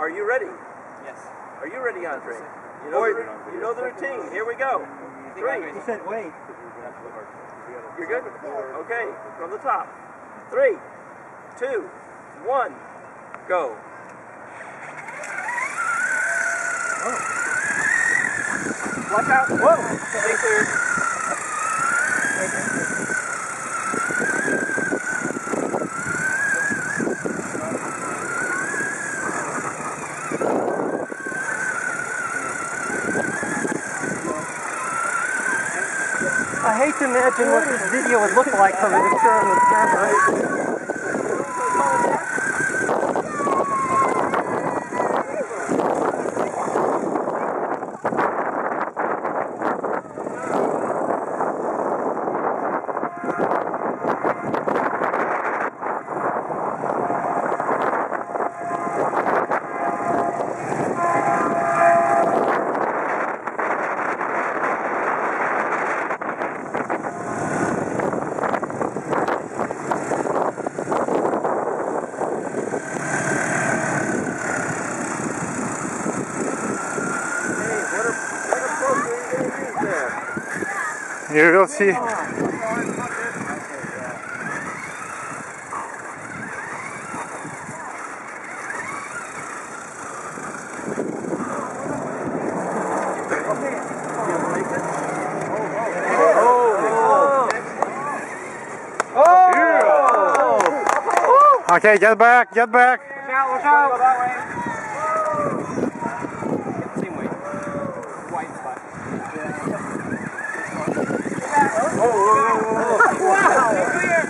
Are you ready? Yes. Are you ready, Andre? You know the routine. Here we go. 3. He said wait. You're good? Okay, from the top. 3, 2, 1, go. Oh. Watch out. Whoa. Stay clear. I hate to imagine what this video would look like from a picture on the camera. You will see. Okay, get back, get back. Watch out, that way. Same way. White spot. Wow! Clear!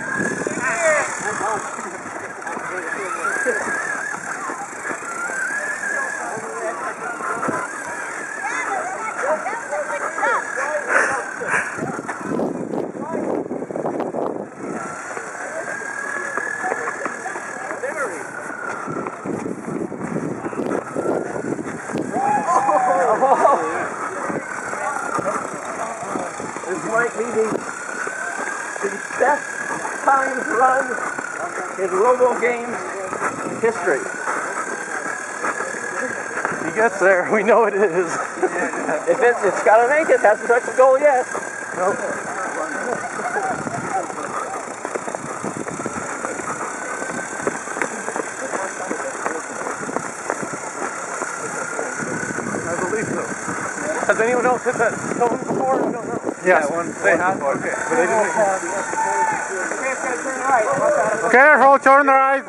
This might be the best timed run in Robogames history. He gets there, we know it is. If it's got to make it, hasn't touched the goal yet. Nope. I believe so. Has anyone else hit that cone before? I don't know. Yes. Yeah, they have. Okay, but they didn't. Okay, it's gonna turn right. Careful, turn right.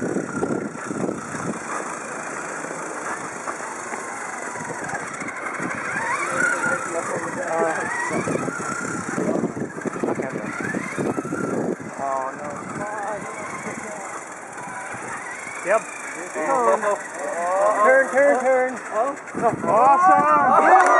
Yep. Turn. Awesome.